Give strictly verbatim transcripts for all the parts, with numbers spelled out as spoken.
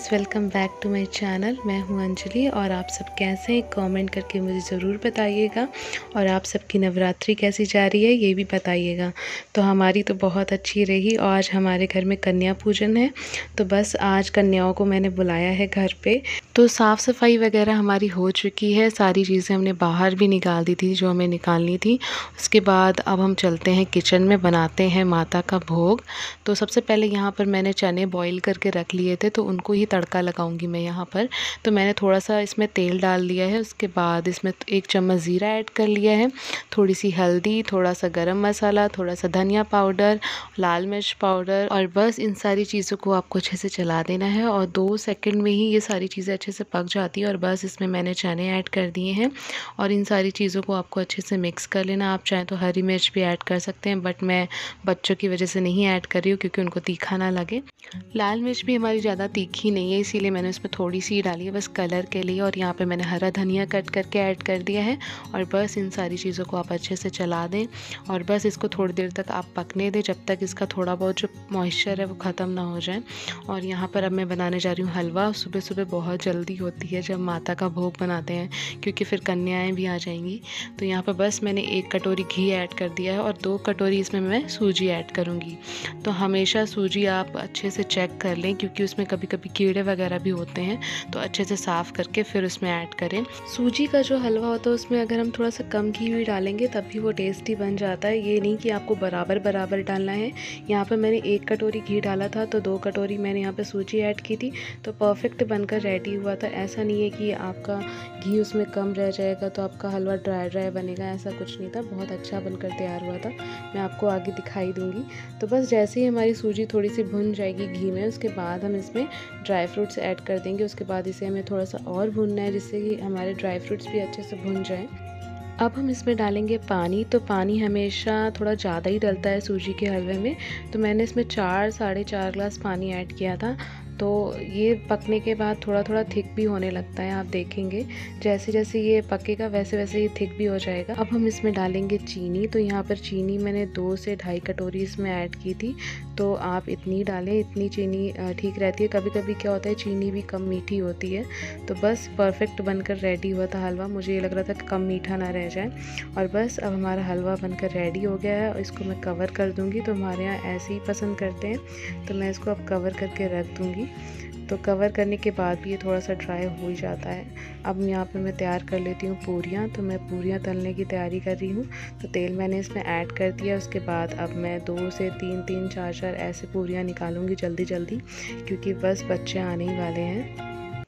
Guys, welcome back to my channel. मैं हूं अंजलि और आप सब कैसे हैं कमेंट करके मुझे ज़रूर बताइएगा। और आप सबकी नवरात्रि कैसी जा रही है ये भी बताइएगा। तो हमारी तो बहुत अच्छी रही। आज हमारे घर में कन्या पूजन है, तो बस आज कन्याओं को मैंने बुलाया है घर पे। तो साफ़ सफाई वगैरह हमारी हो चुकी है, सारी चीज़ें हमने बाहर भी निकाल दी थी जो हमें निकालनी थी। उसके बाद अब हम चलते हैं किचन में, बनाते हैं माता का भोग। तो सबसे पहले यहाँ पर मैंने चने बॉईल करके रख लिए थे, तो उनको ही तड़का लगाऊंगी मैं यहाँ पर। तो मैंने थोड़ा सा इसमें तेल डाल लिया है, उसके बाद इसमें एक चम्मच ज़ीरा ऐड कर लिया है, थोड़ी सी हल्दी, थोड़ा सा गरम मसाला, थोड़ा सा धनिया पाउडर, लाल मिर्च पाउडर, और बस इन सारी चीज़ों को आपको अच्छे से चला देना है। और दो सेकंड में ही ये सारी चीज़ें अच्छे से पक जाती है। और बस इसमें मैंने चने ऐड कर दिए हैं और इन सारी चीज़ों को आपको अच्छे से मिक्स कर लेना। आप चाहें तो हरी मिर्च भी ऐड कर सकते हैं, बट मैं बच्चों की वजह से नहीं ऐड कर रही हूँ क्योंकि उनको तीखा ना लगे। लाल मिर्च भी हमारी ज़्यादा तीखी नहीं है, इसीलिए मैंने उसमें थोड़ी सी डाली है बस कलर के लिए। और यहाँ पे मैंने हरा धनिया कट करके ऐड कर दिया है। और बस इन सारी चीज़ों को आप अच्छे से चला दें और बस इसको थोड़ी देर तक आप पकने दें, जब तक इसका थोड़ा बहुत जो मॉइस्चर है वो ख़त्म ना हो जाए। और यहाँ पर अब मैं बनाने जा रही हूँ हलवा। सुबह सुबह बहुत जल्दी होती है जब माता का भोग बनाते हैं, क्योंकि फिर कन्याएँ भी आ जाएंगी। तो यहाँ पर बस मैंने एक कटोरी घी ऐड कर दिया है और दो कटोरी इसमें मैं सूजी ऐड करूँगी। तो हमेशा सूजी आप अच्छे से चेक कर लें, क्योंकि उसमें कभी कभी कीड़े वगैरह भी होते हैं, तो अच्छे से साफ़ करके फिर उसमें ऐड करें। सूजी का जो हलवा होता है उसमें अगर हम थोड़ा सा कम घी भी डालेंगे तब भी वो टेस्टी बन जाता है। ये नहीं कि आपको बराबर बराबर डालना है। यहाँ पर मैंने एक कटोरी घी डाला था तो दो कटोरी मैंने यहाँ पे सूजी ऐड की थी, तो परफेक्ट बनकर रेडी हुआ था। ऐसा नहीं है कि आपका घी उसमें कम रह जाएगा तो आपका हलवा ड्राई ड्राई बनेगा, ऐसा कुछ नहीं था। बहुत अच्छा बनकर तैयार हुआ था, मैं आपको आगे दिखाई दूँगी। तो बस जैसे ही हमारी सूजी थोड़ी सी भुन जाएगी घी में, उसके बाद हम इसमें ड्राई फ्रूट्स ऐड कर देंगे। उसके बाद इसे हमें थोड़ा सा और भूनना है जिससे कि हमारे ड्राई फ्रूट्स भी अच्छे से भुन जाएं। अब हम इसमें डालेंगे पानी। तो पानी हमेशा थोड़ा ज़्यादा ही डलता है सूजी के हलवे में, तो मैंने इसमें चार साढ़े चार ग्लास पानी ऐड किया था। तो ये पकने के बाद थोड़ा थोड़ा थिक भी होने लगता है, आप देखेंगे जैसे जैसे ये पकेगा वैसे वैसे ये थिक भी हो जाएगा। अब हम इसमें डालेंगे चीनी। तो यहाँ पर चीनी मैंने दो से ढाई कटोरी इसमें ऐड की थी, तो आप इतनी डालें, इतनी चीनी ठीक रहती है। कभी कभी क्या होता है चीनी भी कम मीठी होती है। तो बस परफेक्ट बनकर रेडी हुआ था हलवा। मुझे ये लग रहा था कि कम मीठा ना रह जाए। और बस अब हमारा हलवा बनकर रेडी हो गया है और इसको मैं कवर कर दूँगी। तो हमारे यहाँ ऐसे ही पसंद करते हैं, तो मैं इसको अब कवर करके रख दूँगी। तो कवर करने के बाद भी ये थोड़ा सा ड्राई हो ही जाता है। अब यहाँ पे मैं तैयार कर लेती हूँ पूरियाँ। तो मैं पूरियाँ तलने की तैयारी कर रही हूँ। तो तेल मैंने इसमें ऐड कर दिया। उसके बाद अब मैं दो से तीन तीन चार चार ऐसे पूरियाँ निकालूंगी जल्दी जल्दी, क्योंकि बस बच्चे आने ही वाले हैं।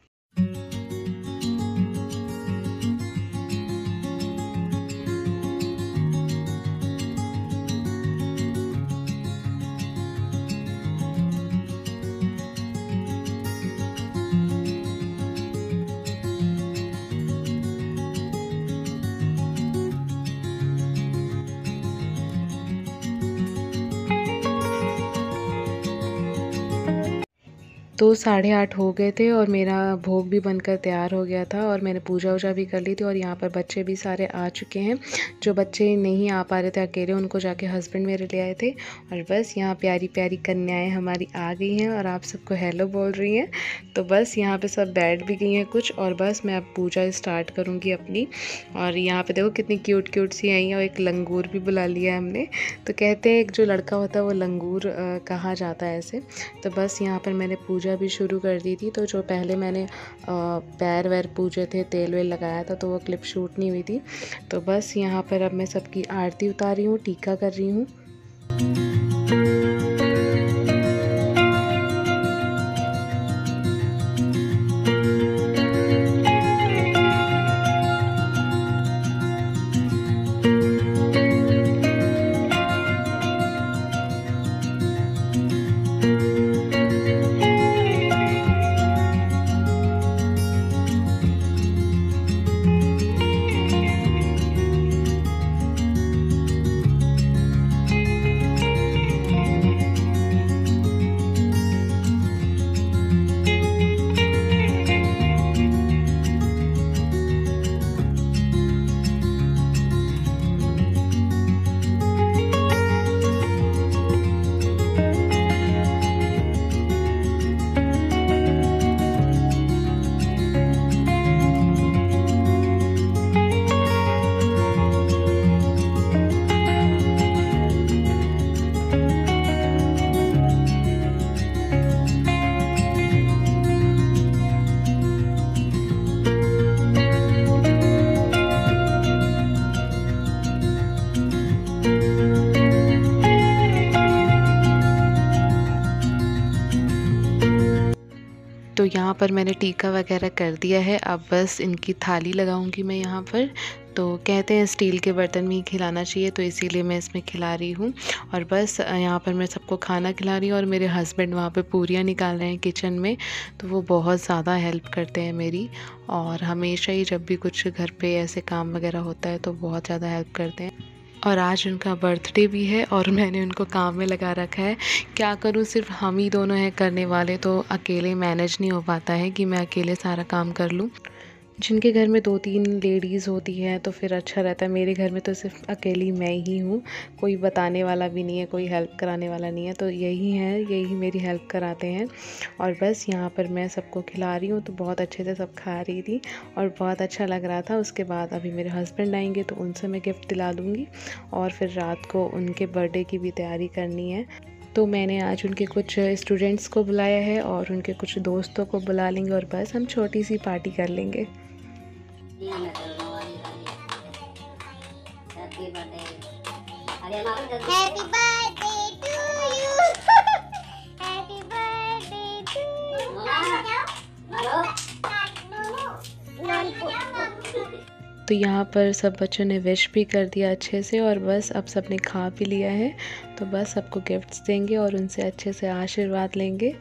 तो साढ़े आठ हो गए थे और मेरा भोग भी बनकर तैयार हो गया था और मैंने पूजा वूजा भी कर ली थी। और यहाँ पर बच्चे भी सारे आ चुके हैं। जो बच्चे नहीं आ पा रहे थे अकेले, उनको जाके हस्बैंड मेरे ले आए थे। और बस यहाँ प्यारी प्यारी कन्याएं हमारी आ गई हैं और आप सबको हेलो बोल रही हैं। तो बस यहाँ पे सब बैठ भी गई हैं कुछ, और बस मैं अब पूजा स्टार्ट करूँगी अपनी। और यहाँ पे देखो कितनी क्यूट क्यूट सी आई हैं, और एक लंगूर भी बुला लिया हमने। तो कहते हैं एक जो लड़का होता है वो लंगूर आ, कहा जाता है ऐसे। तो बस यहाँ पर मैंने पूजा भी शुरू कर दी थी। तो जो पहले मैंने पैर वैर पूजे थे, तेल वेल लगाया था, तो वो क्लिप शूट नहीं हुई थी। तो बस यहाँ पर अब मैं सबकी आरती उतार रही हूँ, टीका कर रही हूँ। यहाँ पर मैंने टीका वगैरह कर दिया है। अब बस इनकी थाली लगाऊंगी मैं यहाँ पर। तो कहते हैं स्टील के बर्तन में ही खिलाना चाहिए, तो इसीलिए मैं इसमें खिला रही हूँ। और बस यहाँ पर मैं सबको खाना खिला रही हूँ और मेरे हस्बैंड वहाँ पे पूरियाँ निकाल रहे हैं किचन में। तो वो बहुत ज़्यादा हेल्प करते हैं मेरी, और हमेशा ही जब भी कुछ घर पे ऐसे काम वगैरह होता है तो बहुत ज़्यादा हेल्प करते हैं। और आज उनका बर्थडे भी है और मैंने उनको काम में लगा रखा है। क्या करूँ, सिर्फ हम ही दोनों हैं करने वाले, तो अकेले मैनेज नहीं हो पाता है कि मैं अकेले सारा काम कर लूँ। जिनके घर में दो तीन लेडीज़ होती हैं तो फिर अच्छा रहता है। मेरे घर में तो सिर्फ अकेली मैं ही हूँ, कोई बताने वाला भी नहीं है, कोई हेल्प कराने वाला नहीं है। तो यही है, यही मेरी हेल्प कराते हैं। और बस यहाँ पर मैं सबको खिला रही हूँ, तो बहुत अच्छे से सब खा रही थी और बहुत अच्छा लग रहा था। उसके बाद अभी मेरे हस्बैंड आएंगे तो उनसे मैं गिफ्ट दिला दूँगी, और फिर रात को उनके बर्थडे की भी तैयारी करनी है। तो मैंने आज उनके कुछ स्टूडेंट्स को बुलाया है और उनके कुछ दोस्तों को बुला लेंगे, और बस हम छोटी सी पार्टी कर लेंगे। Happy birthday to you. Happy birthday to you. तो यहाँ पर सब बच्चों ने विश भी कर दिया अच्छे से, और बस अब सब ने खा भी लिया है। तो बस सबको गिफ्ट्स देंगे और उनसे अच्छे से आशीर्वाद लेंगे।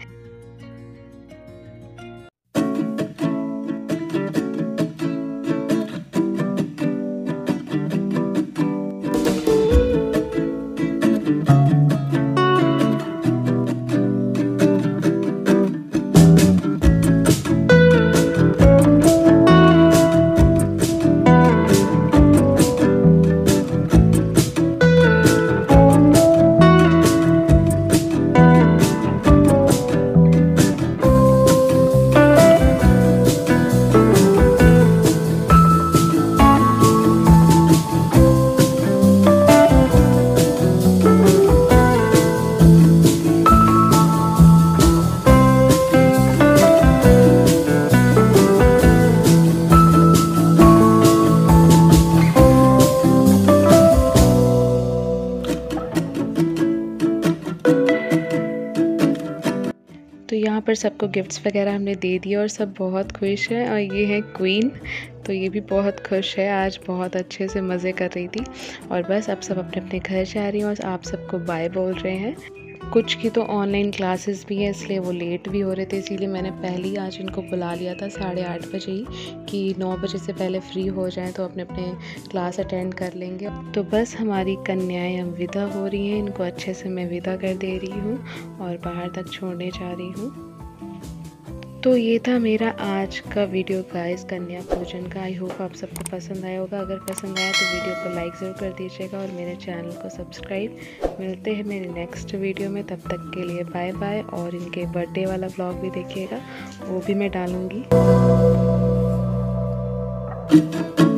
तो यहाँ पर सबको गिफ्ट्स वगैरह हमने दे दिए और सब बहुत खुश हैं। और ये है क्वीन, तो ये भी बहुत खुश है, आज बहुत अच्छे से मज़े कर रही थी। और बस अब सब अपने अपने घर जा रही हैं और आप सबको बाय बोल रहे हैं। कुछ की तो ऑनलाइन क्लासेस भी है, इसलिए वो लेट भी हो रहे थे, इसीलिए मैंने पहले ही आज इनको बुला लिया था साढ़े आठ बजे ही, कि नौ बजे से पहले फ्री हो जाएं तो अपने अपने क्लास अटेंड कर लेंगे। तो बस हमारी कन्याएं अब विदा हो रही हैं, इनको अच्छे से मैं विदा कर दे रही हूँ और बाहर तक छोड़ने जा रही हूँ। तो ये था मेरा आज का वीडियो गाइस, कन्या पूजन का। आई होप आप सबको पसंद आया होगा। अगर पसंद आया तो वीडियो को लाइक ज़रूर कर दीजिएगा और मेरे चैनल को सब्सक्राइब। मिलते हैं मेरे नेक्स्ट वीडियो में, तब तक के लिए बाय बाय। और इनके बर्थडे वाला व्लॉग भी देखिएगा, वो भी मैं डालूँगी।